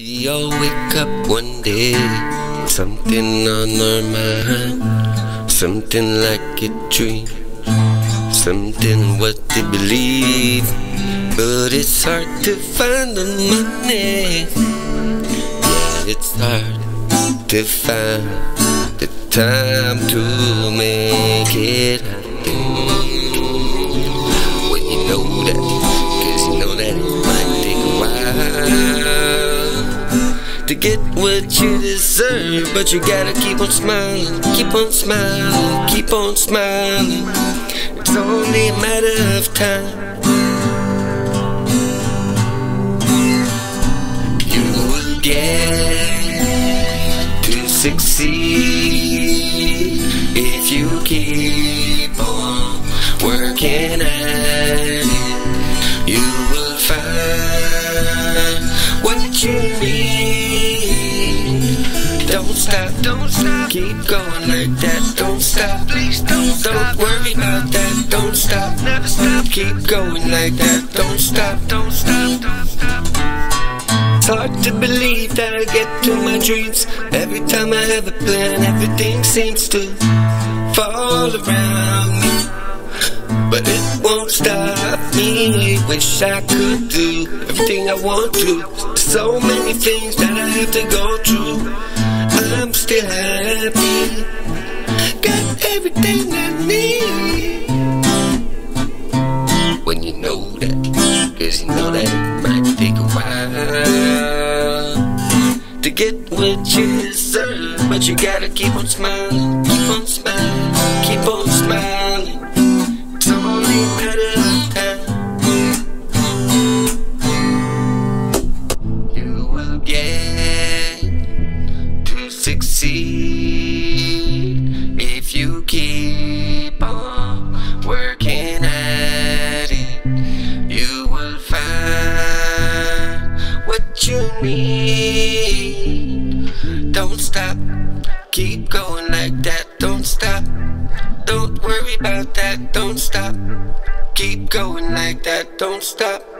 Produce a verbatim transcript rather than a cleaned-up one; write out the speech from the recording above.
We all wake up one day with something on our mind, something like a dream, something what they believe. But it's hard to find the money. Yeah, it's hard to find the time to make it happen. Well, you know that, cause you know that it might take a while to get what you deserve. But you gotta keep on smiling, keep on smiling, keep on smiling. It's only a matter of time. You will get to succeed if you keep on working at it. You will find what you need. Don't stop, don't stop, keep going like that. Don't stop, please don't stop. Don't worry about that. Don't stop, never stop, keep going like that. Don't stop, don't stop, don't stop. It's hard to believe that I get to my dreams. Every time I have a plan, everything seems to fall around me. But it won't stop me. Wish I could do everything I want to. So many things that I have to go through. I'm still happy. Got everything I need. When you know that, cause you know that it might take a while to get what you deserve. But you gotta keep on smiling, keep on smiling, keep on smiling. It's only a matter of time. You will get to succeed if you keep on working at it. You will find what you need. Don't stop, keep going like that. Don't stop, don't worry about that. Don't stop, keep going like that. Don't stop.